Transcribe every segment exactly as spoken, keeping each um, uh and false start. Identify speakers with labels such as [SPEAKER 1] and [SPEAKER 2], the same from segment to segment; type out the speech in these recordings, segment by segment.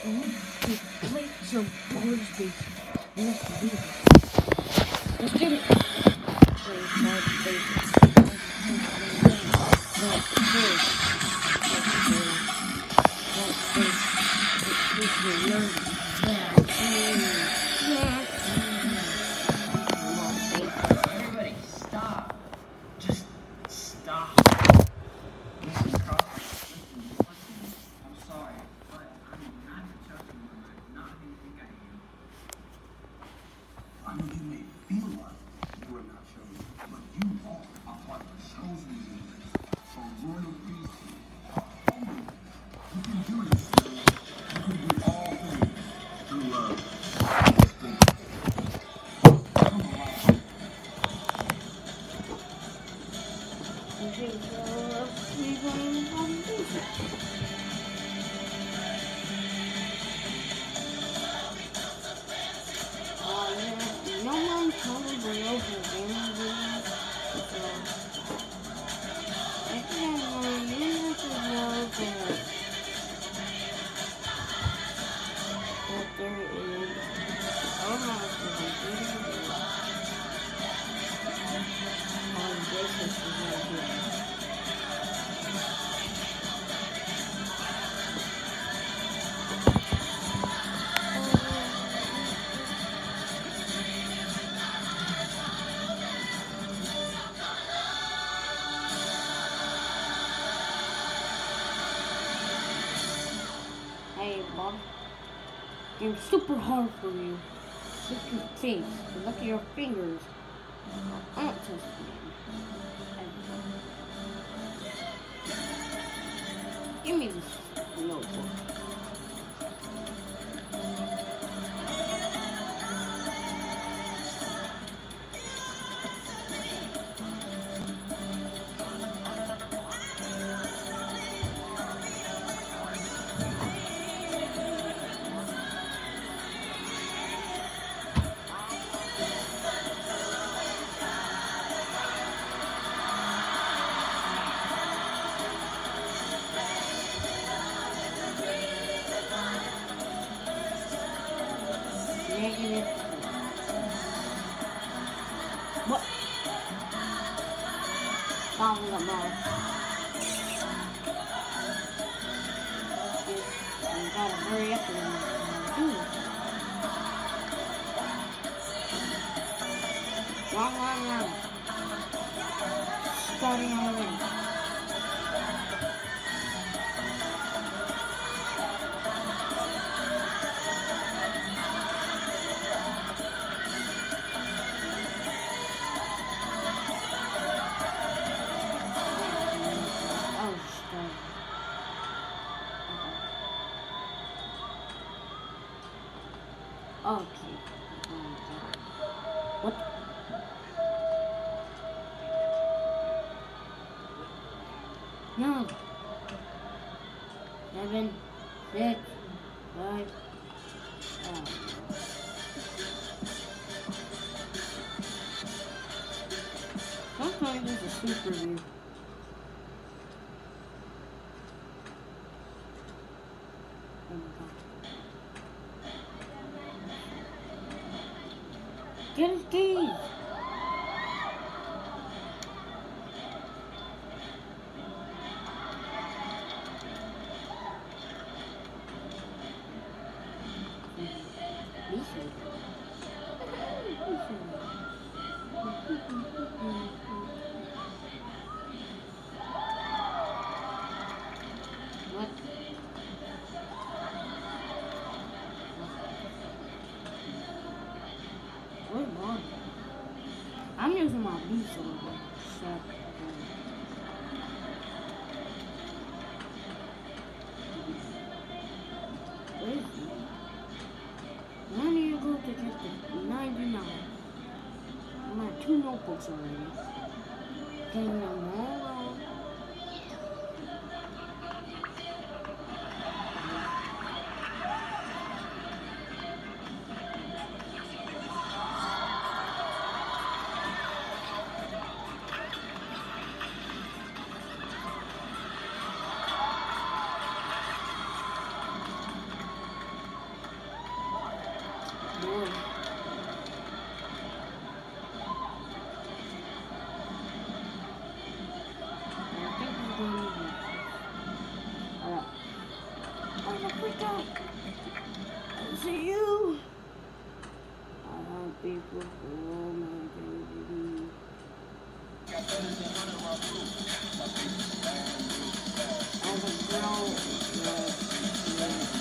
[SPEAKER 1] And we play some board space. Let's do it. Let's get it. Play board space. Let's play. Let's play. Let's play. Learn that. Yeah.
[SPEAKER 2] Everybody, stop. Just stop. Listen, Carl. Listen, listen. I'm sorry, but I'm not the chosen one. I'm not who you think I am.
[SPEAKER 3] I mean, you may feel like you are not chosen, but you are a part of the chosen universe. So royal priesthood, a holy. You can do this. You can do all things through love. Just think. Come alive.
[SPEAKER 1] No one told me the local gaming videos, so I think I'm going to use this as well, but but there is, I don't know if there's a video, but on this is right here. Hey, Bob. Game's super hard for you. Look at your face. Look at your fingers. I don't trust you. Give me this notebook. Negative. What? Follow the ball. You gotta hurry up and do it. Wrong, wrong, wrong. Starting already. Okay. What? No. Seven, six, five, oh. Sometimes it's a super view. Oh my god. Get his keys! What? Where's mom? I'm using my beats a little bit. So, where is he? When are you going to get the ninety-nine? I'm at two notebooks already. Getting them all out. freak out. Is it you? I want people. Oh my baby. As a girl, yes, yes.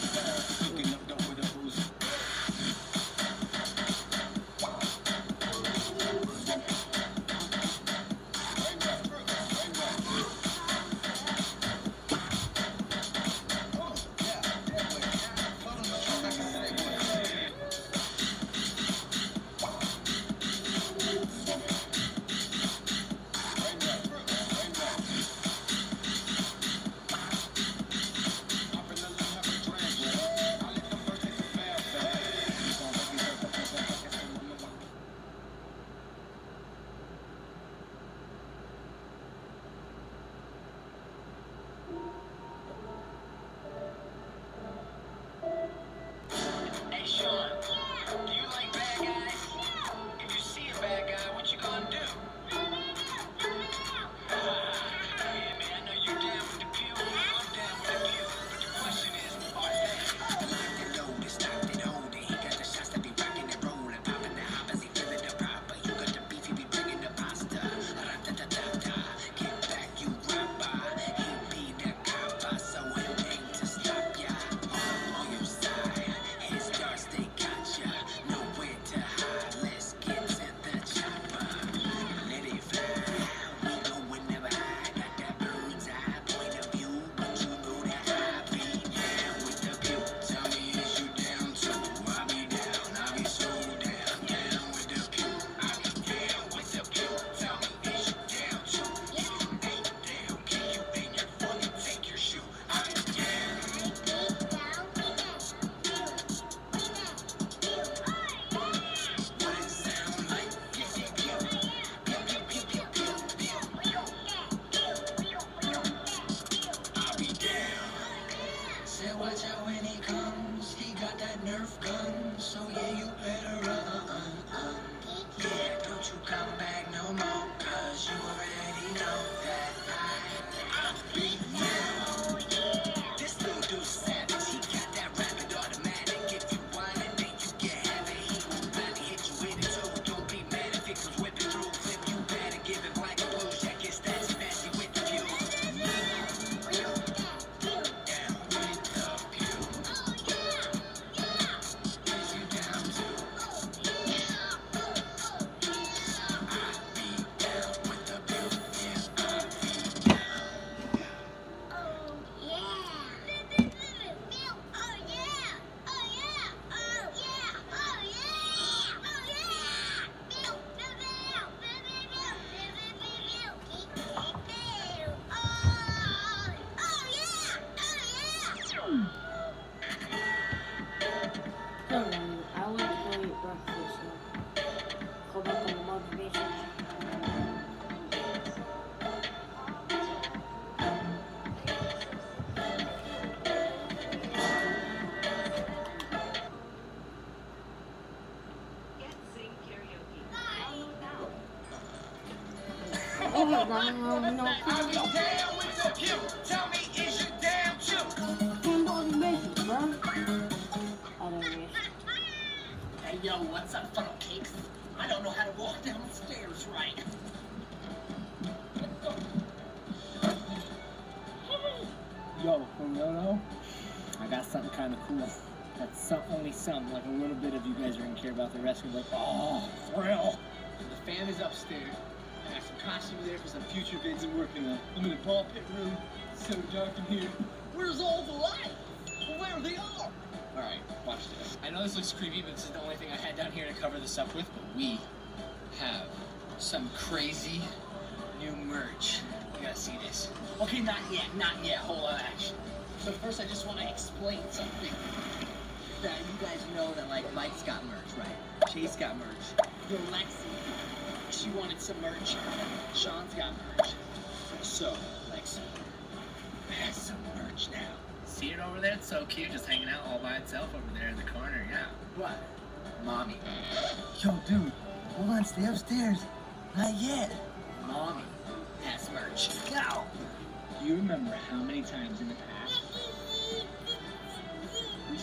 [SPEAKER 1] Oh, no, no, no.
[SPEAKER 2] I'll be down with the pew. Tell me, is you down too?
[SPEAKER 1] Can't go to the basement, bro. I don't know.
[SPEAKER 4] Hey, yo, what's up, funnel cakes? I don't know how to walk down the stairs right. Yo, Komodo, I got something kind of cool. That's some, only some, like a little bit of you guys are gonna care about. The rest are like, oh, thrill.
[SPEAKER 5] The fan is upstairs. I got some costumes there for some future vids I'm working on. I'm in the ball pit room. It's so dark in here. Where's all the lights? Well, there they are. All right, watch this. I know this looks creepy, but this is the only thing I had down here to cover this up with. But we have some crazy new merch. You gotta see this. Okay, not yet, not yet. Hold on, action. So first, I just want to explain something. That you guys know that like Mike's got merch, right? Chase got merch. Yo, Lexi, she wanted some merch. Sean's got merch. So, Lexi has some merch now.
[SPEAKER 4] See it over there? It's so cute, just hanging out all by itself over there in the corner, yeah.
[SPEAKER 5] What?
[SPEAKER 4] Mommy.
[SPEAKER 5] Yo, dude, hold on, stay upstairs. Not yet.
[SPEAKER 4] Mommy has merch. Now,
[SPEAKER 5] Do you remember how many times in the past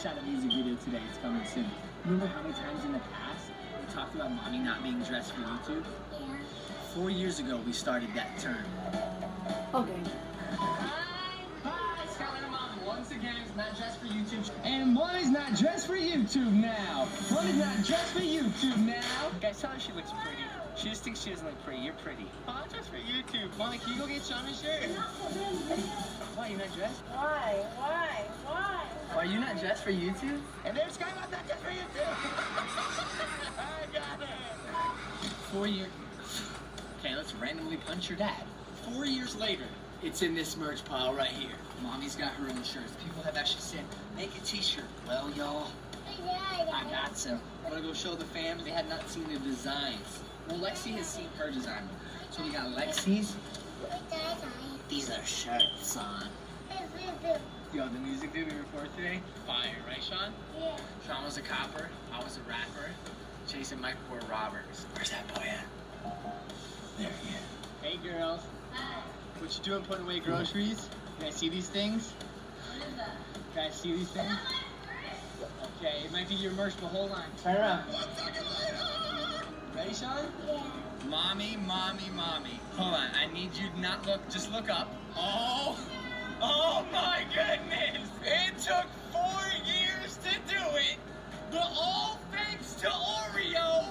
[SPEAKER 4] shot a music video today. It's coming soon. Remember how many times in the past we talked about mommy not being dressed for YouTube?
[SPEAKER 6] Yeah.
[SPEAKER 4] Four years ago, we started that term.
[SPEAKER 1] Okay.
[SPEAKER 5] Hi, hi, Skylar and Mom. Once again, it's not dressed for YouTube. And Mommy's not dressed for YouTube now. Mommy's not dressed for YouTube now. Guys, tell her she looks pretty. She just thinks she doesn't look pretty. You're pretty. Oh, I'm dressed for YouTube. Mommy, can you go get Sean a shirt? Why, you not dressed?
[SPEAKER 6] Why? Why? Why?
[SPEAKER 5] Why, you not dressed for YouTube? And there's Skylar not dressed for YouTube. I got it.
[SPEAKER 4] Four years. Okay, let's randomly punch your dad. Four years later, it's in this merch pile right here. Mommy's got her own shirts. People have actually said, make a t-shirt. Well, y'all, I got some. I'm gonna go show the fam. They had not seen the designs. Well, Lexi has seen her design. So we got Lexi's. These are shirts, son. Yo, the music video we recorded today, fire, right, Sean?
[SPEAKER 6] Yeah.
[SPEAKER 4] Sean was a copper. I was a rapper. Chase and Mike were robbers. Where's that boy at? There he is.
[SPEAKER 5] Hey, girls. What you doing putting away groceries? Can I see these things? Can I see these things? Okay, it might be your merch, but hold on. Turn around. Ready, Sean?
[SPEAKER 6] Yeah.
[SPEAKER 4] Mommy, mommy, mommy. Hold on, I need you to not look, just look up. Oh, oh my goodness. It took four years to do it, but all thanks to Oreo.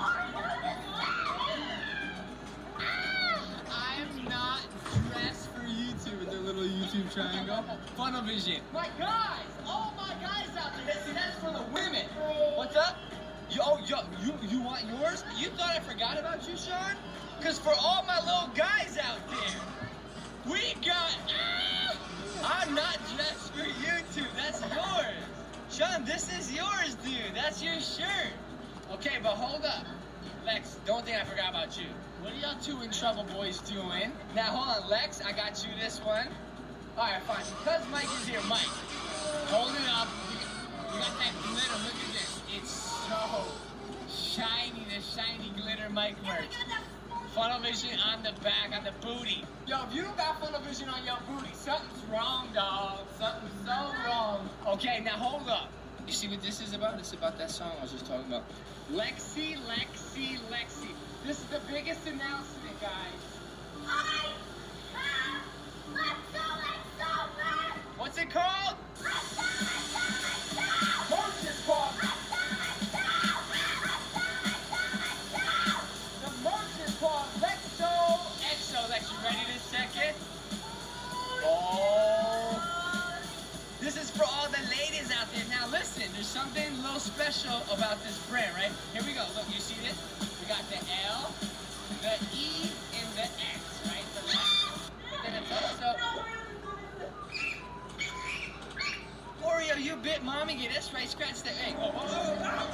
[SPEAKER 5] I'm not dressed for YouTube with their little YouTube triangle. Funnel vision. My guys! All my guys out there. See, that's for the women. What's up? Yo, yo, you, you want yours? You thought I forgot about you, Sean? Because for all my little guys out there, we got... Ah, I'm not dressed for YouTube. That's yours. Sean, this is yours, dude. That's your shirt. Okay, but hold up. Lex, don't think I forgot about you. What are y'all two in trouble boys doing? Now, hold on, Lex, I got you this one. All right, fine. Because Mike is here, Mike, hold it up. You got that glitter. Look at this. It's so shiny, the shiny glitter Mike merch. Funnel vision on the back, on the booty. Yo, if you don't got funnel vision on your booty, something's wrong, dog. Something's so wrong. Okay, now hold up. You see what this is about? It's about that song I was just talking about. Lexi, Lexi, Lexi. This is the biggest announcement, guys.
[SPEAKER 6] I have Let's Go, Let's Go, Let's
[SPEAKER 5] What's it called?
[SPEAKER 6] Go, Let's Go, Let's Go.
[SPEAKER 5] Merch is called. The merch is called Lexo Exo. Lex, you ready this second? Oh. This is for all the ladies out there. Now listen, there's something a little special about this brand, right? Here we go. Look, you see this? We got the L, the E, and the X, right? The left. But then it's also... Oreo, you bit mommy. Get this right. Scratch the egg. Oh, oh,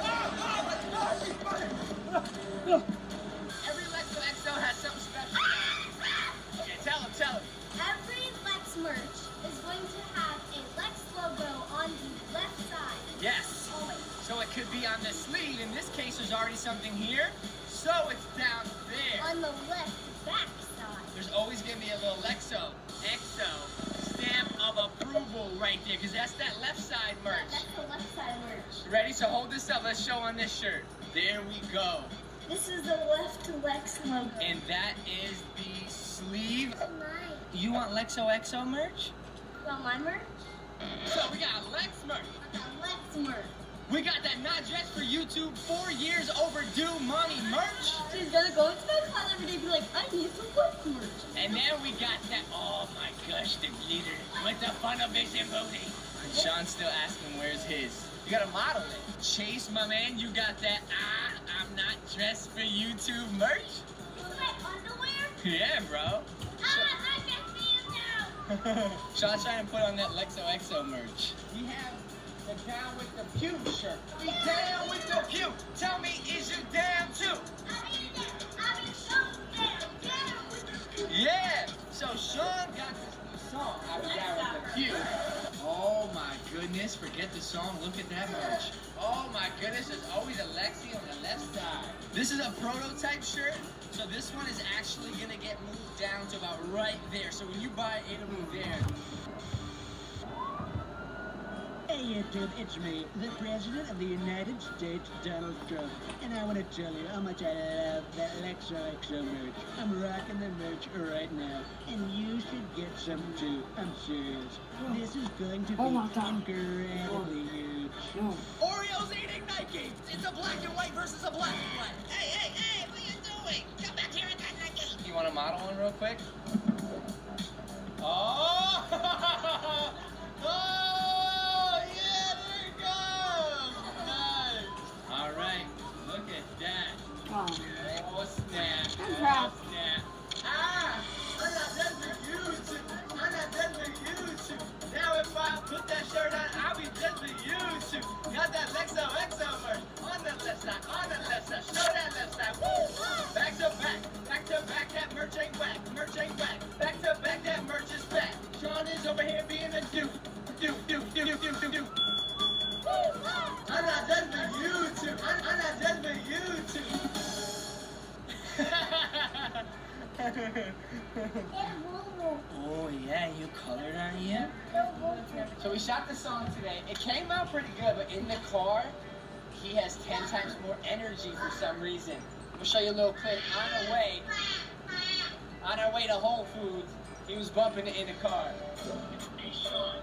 [SPEAKER 5] oh. Every Lexo Exo has something special. Okay, tell him, tell him.
[SPEAKER 6] Every Lex merch is going to have a Lex logo on the left side.
[SPEAKER 5] Yes.
[SPEAKER 6] Always.
[SPEAKER 5] So it could be on the sleeve. In this case, there's already something here. So it's down there.
[SPEAKER 6] On the left back side.
[SPEAKER 5] There's always going to be a little Lexo, Exo, stamp of approval right there, because that's that left side merch.
[SPEAKER 6] Yeah, that's the left side merch.
[SPEAKER 5] Ready? So hold this up. Let's show on this shirt. There we go.
[SPEAKER 6] This is the left Lex logo.
[SPEAKER 5] And that is the sleeve.
[SPEAKER 6] Look at mine.
[SPEAKER 5] You want Lexo Exo merch?
[SPEAKER 6] Well, my merch?
[SPEAKER 5] So we got Lex merch.
[SPEAKER 6] I got Lex merch.
[SPEAKER 5] We got that not dressed for YouTube, four years overdue mommy merch.
[SPEAKER 6] She's gonna go into my closet every day and be like, I need some Lex merch.
[SPEAKER 5] And then we got that, oh my gosh, the glitter with the funnel vision booty. And Sean's still asking where's his. You gotta model it. Chase, my man, you got that, ah, I'm not dressed for YouTube merch?
[SPEAKER 6] With my underwear?
[SPEAKER 5] Yeah, bro.
[SPEAKER 6] Ah, I can see you now.
[SPEAKER 5] Sean's trying to put on that Lexo Exo merch. We have the Down with the Pew shirt. We down with the Pew. Tell me, is you down too?
[SPEAKER 6] I mean, I mean, so down, down with the
[SPEAKER 5] Yeah. So Sean got this new song out of Down with the Pew. Oh my goodness, forget the song. Look at that merch. Oh my goodness, there's always a Lexi on the left side. This is a prototype shirt. So this one is actually gonna get moved down to about right there. So when you buy it, it'll move there.
[SPEAKER 6] Hey,
[SPEAKER 7] YouTube, it's me, the President of the United States, Donald Trump. And I want to tell you how much I love that X O X O merch. I'm rocking the merch right now. And you should get some too. I'm serious. This is going to be
[SPEAKER 1] Oh my God.
[SPEAKER 7] incredibly huge.
[SPEAKER 1] No.
[SPEAKER 4] Oreos eating Nike. It's a black and white versus a black and white. Hey, hey, hey, what are you doing? Come back here and get Nike. You want to model one real quick? Oh! Oh, yeah, there it goes. Nice. All right, look at that.
[SPEAKER 1] Oh.
[SPEAKER 4] Oh, snap.
[SPEAKER 1] I'm proud.
[SPEAKER 4] Oh, snap. Ah! I'm not done for YouTube. I'm not done for YouTube. Now if I put that shirt on, I'll be done for YouTube. Got that X O X O merch on the left side, on the left side. Show that left side. Woo! Back to back, back to back. That merch ain't whack, merch ain't whack. Back to back, that merch is back. Sean is over here being a dude. Dude, dude, dude, dude, dude, dude. I'm not done for YouTube. I'm, I'm not done for YouTube. Oh yeah, you colored, are you? So we shot the song today. It came out pretty good, but in the car, he has ten times more energy for some reason. We'll show you a little clip. On our way, on our way to Whole Foods, he was bumping it in the car. Hey, Sean.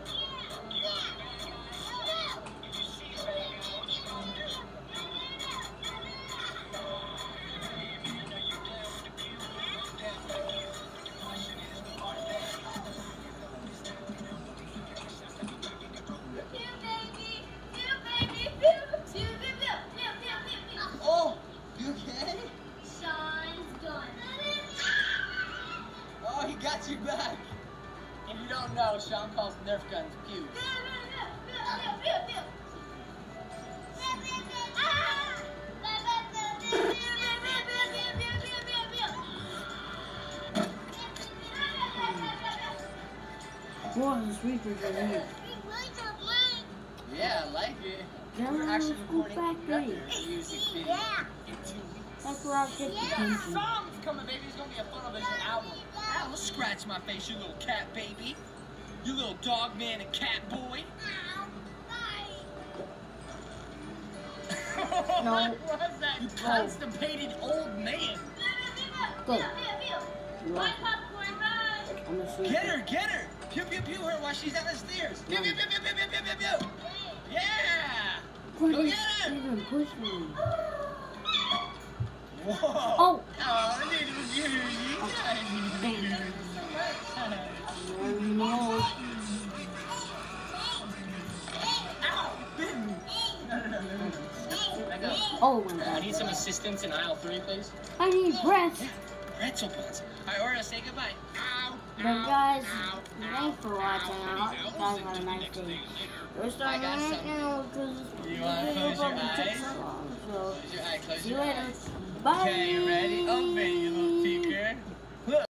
[SPEAKER 4] Oh, you okay?
[SPEAKER 6] Sean's done.
[SPEAKER 4] Oh, he got you back. If you don't know, Sean calls Nerf guns pew.
[SPEAKER 1] Boy, the speakers are here.
[SPEAKER 4] Yeah, I like it.
[SPEAKER 1] Down
[SPEAKER 4] We're
[SPEAKER 1] on
[SPEAKER 4] actually
[SPEAKER 1] the school
[SPEAKER 4] recording
[SPEAKER 1] factory.
[SPEAKER 4] another music video
[SPEAKER 6] Yeah.
[SPEAKER 4] in two weeks.
[SPEAKER 1] That's where I'll get the attention.
[SPEAKER 4] Song's coming, baby. It's gonna be a Funnelvision album. Don't scratch my face, you little cat baby. You little dog man and cat boy.
[SPEAKER 1] No.
[SPEAKER 4] What was that? You constipated old man.
[SPEAKER 1] Go. You like it? I'm a sleeper.
[SPEAKER 4] Get her, get her. Pew, pew, pew her while she's on the stairs. Pew, pew, pew, pew, pew, pew, pew, pew. Yeah.
[SPEAKER 1] Quit
[SPEAKER 4] Go
[SPEAKER 1] it.
[SPEAKER 4] get her.
[SPEAKER 1] Even push me.
[SPEAKER 4] Whoa.
[SPEAKER 1] Oh.
[SPEAKER 4] Oh, little girl.
[SPEAKER 1] There you know. Oh my
[SPEAKER 4] I
[SPEAKER 1] God.
[SPEAKER 4] need some assistance in aisle three, please.
[SPEAKER 1] I need breath.
[SPEAKER 4] Pretzel buns. All right, Oreo, say goodbye. Ow,
[SPEAKER 1] But
[SPEAKER 4] ow,
[SPEAKER 1] guys,
[SPEAKER 4] ow,
[SPEAKER 1] thanks for watching. I hope you guys have a nice day. We're starting
[SPEAKER 4] got
[SPEAKER 1] right
[SPEAKER 4] some.
[SPEAKER 1] now because
[SPEAKER 4] You wanna close your eyes?
[SPEAKER 1] So,
[SPEAKER 4] Close your eye, close
[SPEAKER 1] see you
[SPEAKER 4] your
[SPEAKER 1] later.
[SPEAKER 4] eyes.
[SPEAKER 1] Bye.
[SPEAKER 4] Okay, you ready? Open, you little peeker.